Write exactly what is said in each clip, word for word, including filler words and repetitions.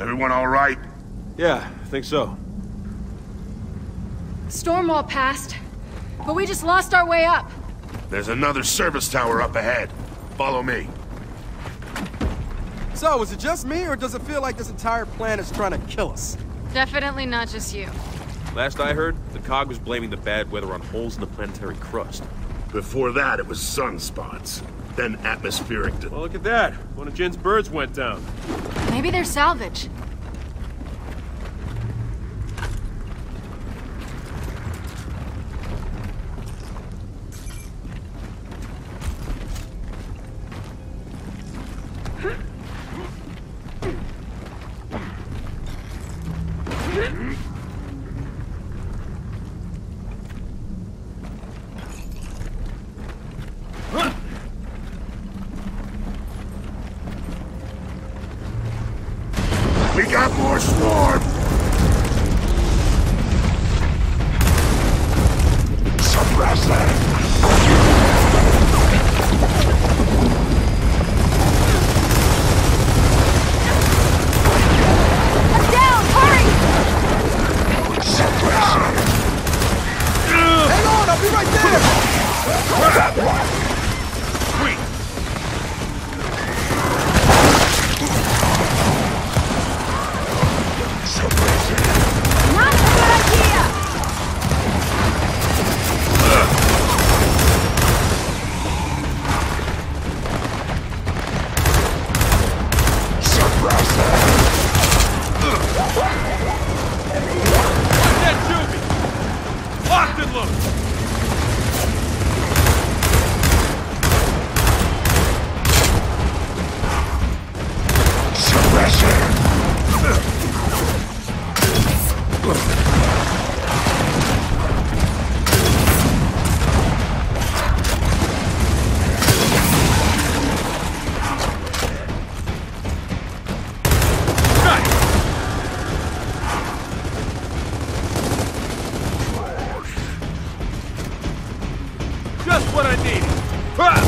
Everyone all right? Yeah, I think so. Storm wall passed, but we just lost our way up. There's another service tower up ahead. Follow me. So, is it just me, or does it feel like this entire planet's trying to kill us? Definitely not just you. Last I heard, the cog was blaming the bad weather on holes in the planetary crust. Before that, it was sunspots. Then atmospheric... Well, look at that. One of Jin's birds went down. Maybe they're salvage. We got more swarm! Suppress them! I'm down! Hurry! Suppress them! Hang on, I'll be right there! Sweet! Not a good idea! Suppress them! What's that Juby? Locked and loaded! Suppressor! Just what I needed! Ah!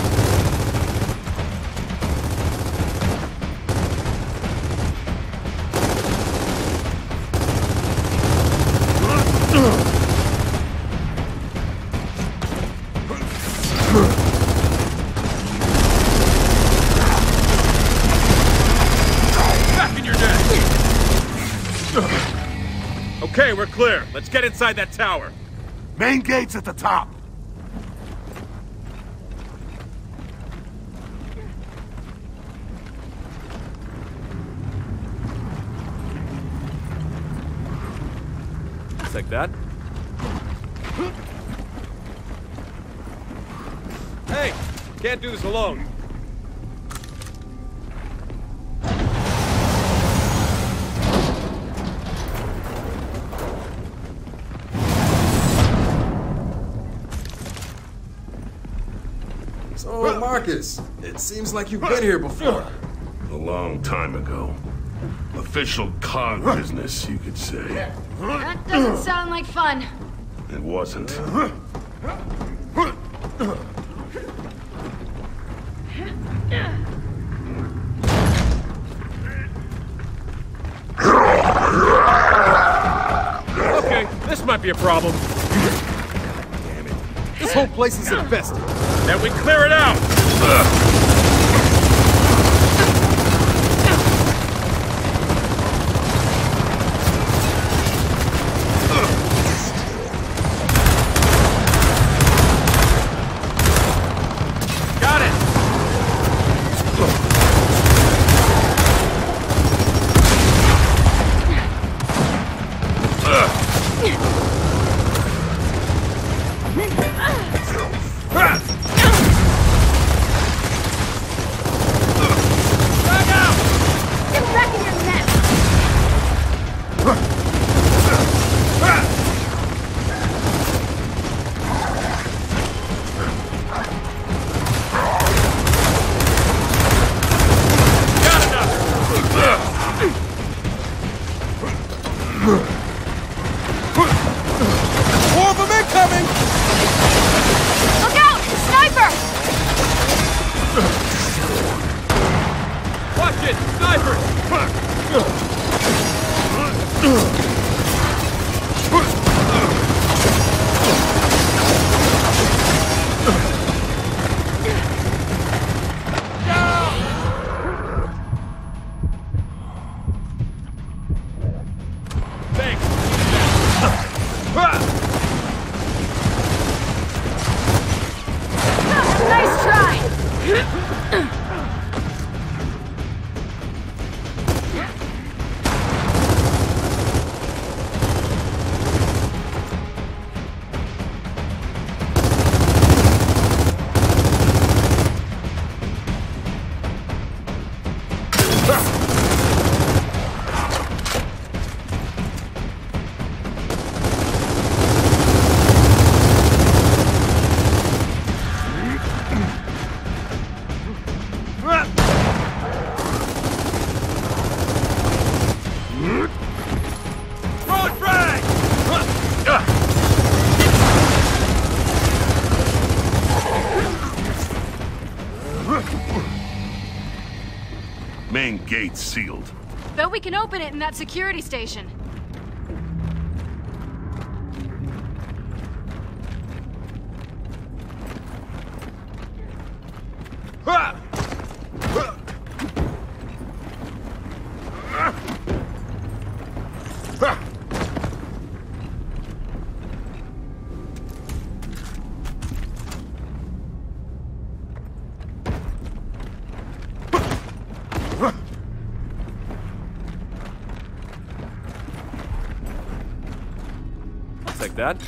Back in your day! Okay, we're clear. Let's get inside that tower. Main gate's at the top. Just like that. Hey! Can't do this alone. So, Marcus, it seems like you've been here before. A long time ago. Official cog business, you could say. That doesn't sound like fun. It wasn't. Okay, this might be a problem. Damn it. This whole place is infested. Then we clear it out! Got it! Main gate's sealed. Bet we can open it in that security station. Like that.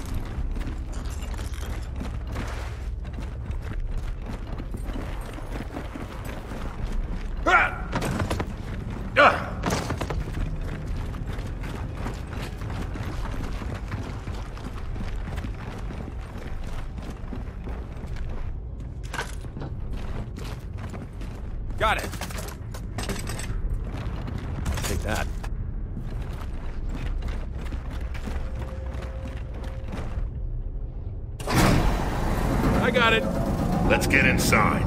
Got it. Take that. I got it. Let's get inside.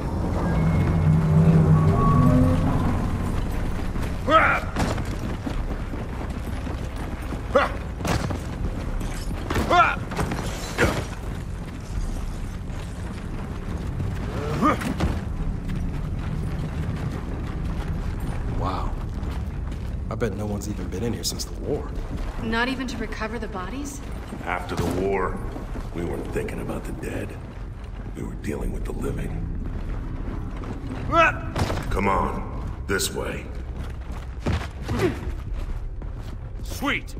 Wow. I bet no one's even been in here since the war. Not even to recover the bodies? After the war, we weren't thinking about the dead. We were dealing with the living. Come on, this way. Sweet.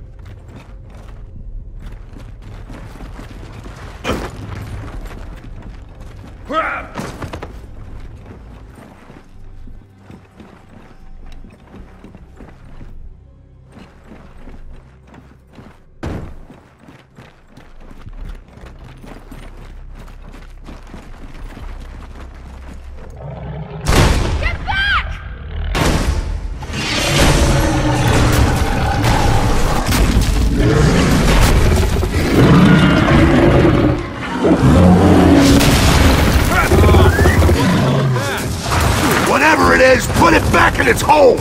Whatever it is, put it back in its hole!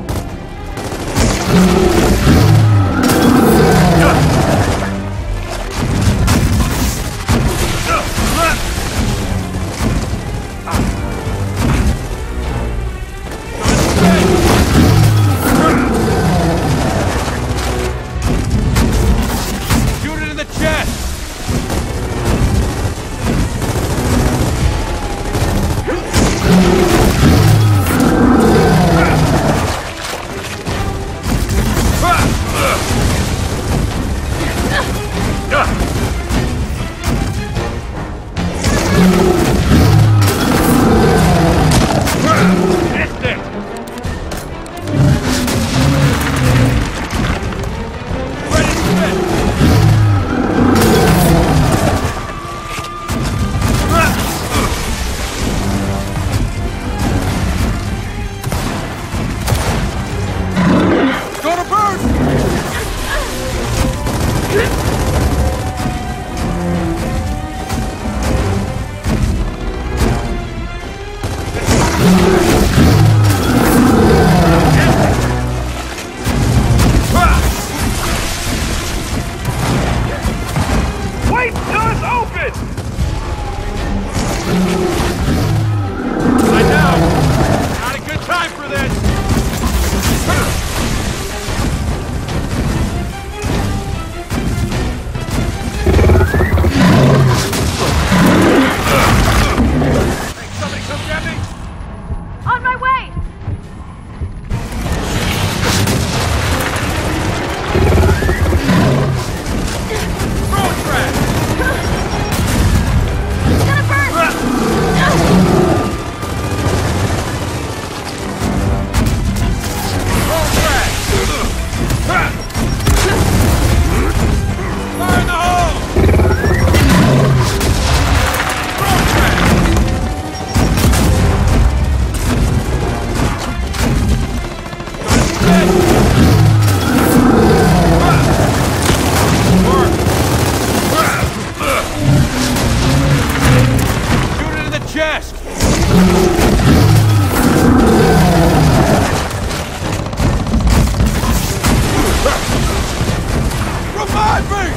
Shoot it in the chest! Revive me!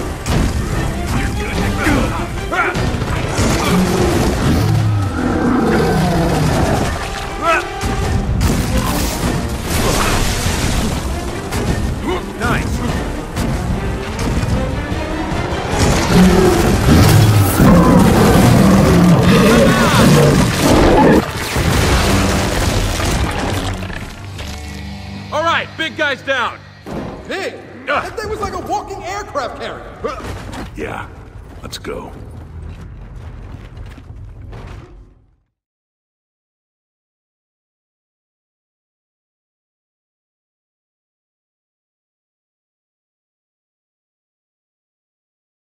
Nice. All right, big guy's down. Big? That thing was like a walking aircraft carrier. Yeah, let's go.